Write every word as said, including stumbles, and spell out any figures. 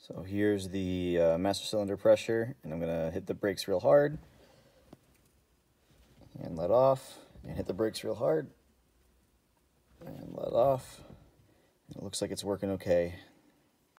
So here's the uh, master cylinder pressure, and I'm going to hit the brakes real hard and let off, and hit the brakes real hard and let off. It looks like it's working okay.